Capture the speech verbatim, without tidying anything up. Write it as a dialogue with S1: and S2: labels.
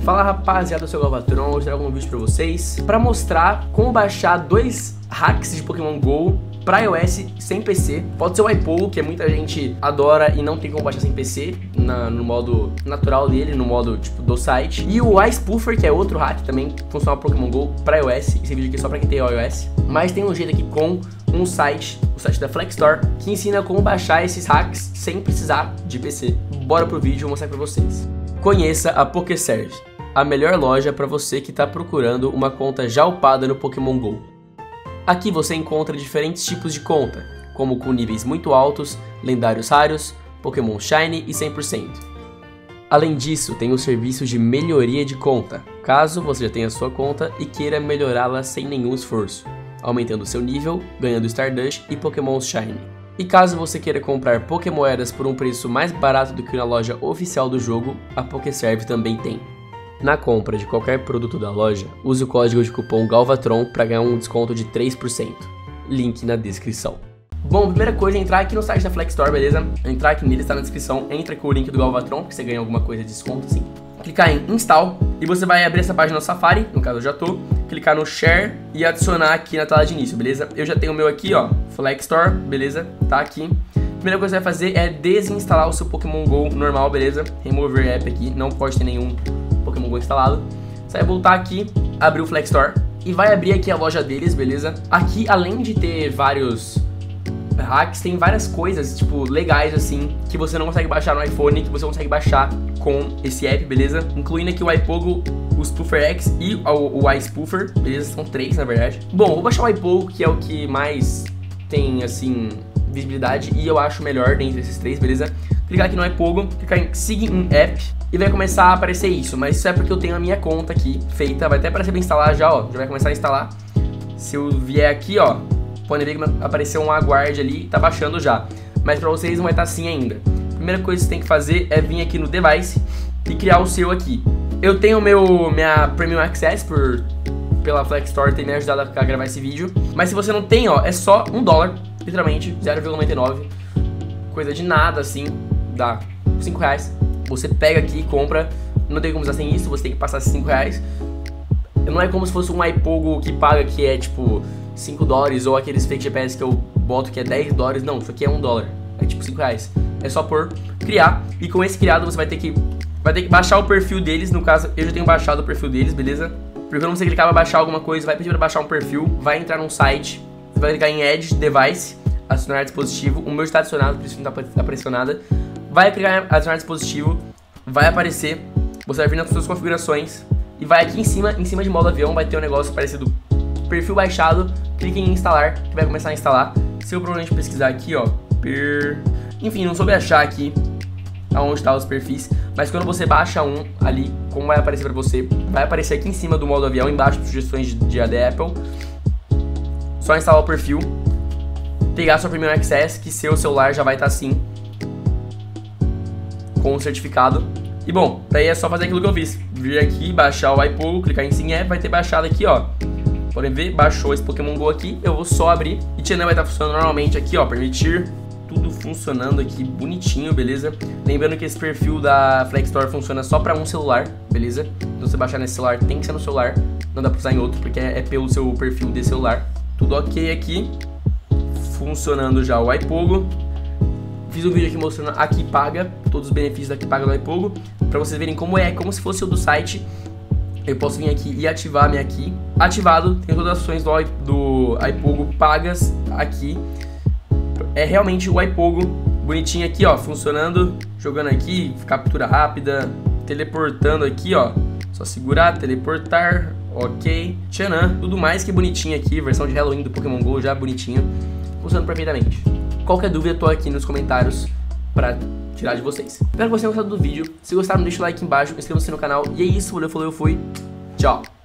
S1: Fala rapaziada, eu sou o Galvatron, hoje trago um vídeo pra vocês pra mostrar como baixar dois hacks de Pokémon GO pra iOS sem P C. Pode ser o iPogo, que muita gente adora e não tem como baixar sem P C, na, no modo natural dele, no modo tipo do site. E o iSpoofer, que é outro hack também, funciona pro Pokémon GO pra iOS. Esse vídeo aqui é só pra quem tem iOS. Mas tem um jeito aqui com um site, o site da Flex Store, que ensina como baixar esses hacks sem precisar de P C. Bora pro vídeo, vou mostrar pra vocês. Conheça a PokéServe, a melhor loja para você que está procurando uma conta já upada no Pokémon GO. Aqui você encontra diferentes tipos de conta, como com níveis muito altos, lendários raros, Pokémon Shiny e cem por cento. Além disso, tem o serviço de melhoria de conta, caso você já tenha sua conta e queira melhorá-la sem nenhum esforço, aumentando seu nível, ganhando Stardust e Pokémon Shiny. E caso você queira comprar Pokémoedas por um preço mais barato do que na loja oficial do jogo, a PokéServe também tem. Na compra de qualquer produto da loja, use o código de cupom GALVATRON para ganhar um desconto de três por cento. Link na descrição. Bom, a primeira coisa é entrar aqui no site da Flex Store, beleza? Entrar aqui nele, está na descrição, entra com o link do Galvatron, que você ganha alguma coisa de desconto, sim. Clicar em Install e você vai abrir essa página no Safari, no caso eu já tô. Clicar no Share e adicionar aqui na tela de início, beleza? Eu já tenho o meu aqui, ó, Flex Store, beleza? Tá aqui. Primeira coisa que você vai fazer é desinstalar o seu Pokémon GO normal, beleza? Remover app aqui, não pode ter nenhum Pokémon GO instalado. Você vai voltar aqui, abrir o Flex Store e vai abrir aqui a loja deles, beleza? Aqui, além de ter vários hacks, tem várias coisas, tipo, legais assim, que você não consegue baixar no iPhone, que você consegue baixar com esse app, beleza? Incluindo aqui o iPogo, o Spoofer X e o, o iSpoofer, beleza? São três, na verdade. Bom, vou baixar o iPogo, que é o que mais tem, assim, visibilidade e eu acho melhor dentre esses três, beleza? Clicar aqui no iPogo, clicar em Sign in App e vai começar a aparecer isso, mas isso é porque eu tenho a minha conta aqui feita, vai até aparecer pra instalar já, ó, já vai começar a instalar. Se eu vier aqui, ó, pode ver que apareceu um aguarde ali, tá baixando já, mas pra vocês não vai estar assim ainda. Primeira coisa que você tem que fazer é vir aqui no Device e criar o seu aqui. Eu tenho meu, minha Premium Access por, pela Flex Store ter me ajudado a gravar esse vídeo, mas se você não tem, ó, é só um dólar, literalmente, zero vírgula noventa e nove, coisa de nada assim, dá cinco reais. Você pega aqui e compra, não tem como usar sem isso, você tem que passar cinco reais. Não é como se fosse um iPogo que paga, que é tipo cinco dólares, ou aqueles fake G P S que eu boto que é dez dólares, não, isso aqui é um dólar, é tipo cinco reais. É só por criar, e com esse criado você vai ter que vai ter que baixar o perfil deles, no caso eu já tenho baixado o perfil deles, beleza? Porque quando você clicar pra baixar alguma coisa, vai pedir pra baixar um perfil, vai entrar num site, você vai clicar em Add Device, adicionar dispositivo, o meu está adicionado, por isso não tá pressionada. Vai clicar em adicionar dispositivo, vai aparecer, você vai vir nas suas configurações e vai aqui em cima, em cima de modo avião, vai ter um negócio parecido perfil baixado, clique em instalar, que vai começar a instalar. Se eu provavelmente pesquisar aqui, ó, per... enfim, não soube achar aqui aonde tá os perfis, mas quando você baixa um ali, como vai aparecer pra você, vai aparecer aqui em cima do modo avião, embaixo de sugestões de, de da Apple. Só instalar o perfil, pegar sua Premium Access, que seu celular já vai estar assim, com o certificado. E bom, daí é só fazer aquilo que eu fiz, vir aqui, baixar o iPogo, clicar em Sign App, vai ter baixado aqui, ó. Podem ver, baixou esse Pokémon GO aqui, eu vou só abrir e Channel vai estar funcionando normalmente aqui, ó, permitir, tudo funcionando aqui bonitinho, beleza? Lembrando que esse perfil da Flex Store funciona só para um celular, beleza? Então você baixar nesse celular, tem que ser no celular, não dá pra usar em outro, porque é pelo seu perfil de celular. Tudo ok aqui, funcionando já o iPogo. Fiz um vídeo aqui mostrando a Aqui Paga, todos os benefícios da Aqui Paga do iPogo, pra vocês verem como é, como se fosse o do site. Eu posso vir aqui e ativar minha Aqui. Ativado, tem todas as ações do, do iPogo pagas aqui. É realmente o iPogo bonitinho aqui, ó, funcionando, jogando aqui, captura rápida, teleportando aqui, ó. Só segurar, teleportar, ok. Tchanã, tudo mais que bonitinho aqui, versão de Halloween do Pokémon GO já bonitinho, funcionando perfeitamente. Qualquer dúvida, tô aqui nos comentários pra tirar de vocês. Espero que vocês tenham gostado do vídeo. Se gostaram, deixa o like aqui embaixo, inscreva-se no canal. E é isso, valeu, falou, eu fui. Tchau.